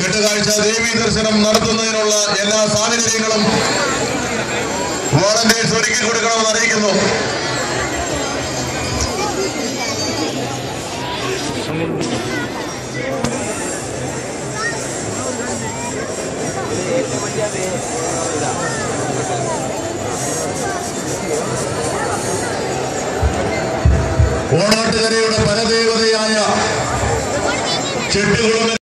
കെട്ടുകാഴ്ച ദേവീ ദർശനം നടത്തുന്നതിനുള്ള എല്ലാ സാഹചര്യങ്ങളും വോളണ്ടിയേഴ്സ് ഒരുക്കി കൊടുക്കണമെന്ന് അറിയിക്കുന്നു. ഓണാട്ടുകരയുടെ പരദേവതയായ ചെട്ടികുളം